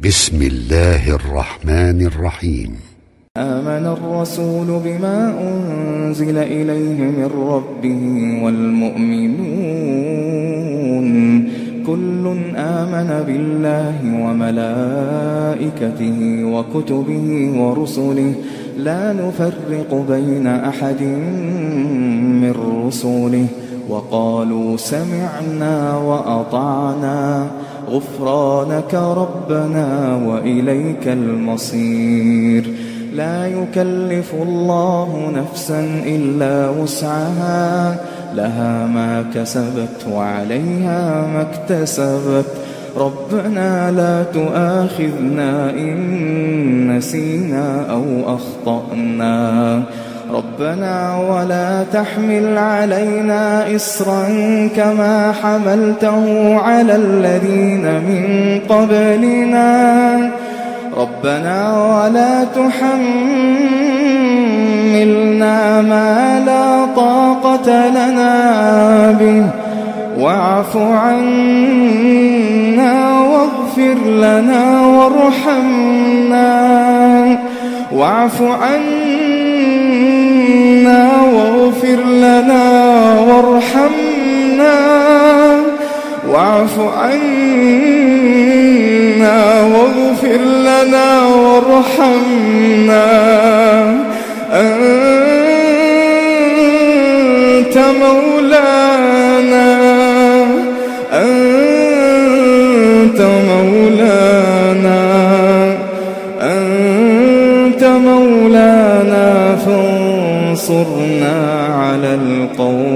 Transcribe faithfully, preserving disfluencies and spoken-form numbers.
بسم الله الرحمن الرحيم. آمن الرسول بما أنزل إليه من ربه والمؤمنون كل آمن بالله وملائكته وكتبه ورسله لا نفرق بين أحد من رسله وقالوا سمعنا وأطعنا غفرانك ربنا وإليك المصير. لا يكلف الله نفسا إلا وسعها لها ما كسبت وعليها ما اكتسبت ربنا لا تؤاخذنا إن نسينا أو أخطأنا ربنا ولا تحمل علينا إصرا كما حملته على الذين من قبلنا ربنا ولا تحملنا ما لا طاقة لنا به واعف عنا واغفر لنا وارحمنا واعف عنا واغفر لنا وارحمنا واعف عنا واغفر لنا وارحمنا أنت مولانا أنت مولانا أنت مولانا فانصرنا على القوم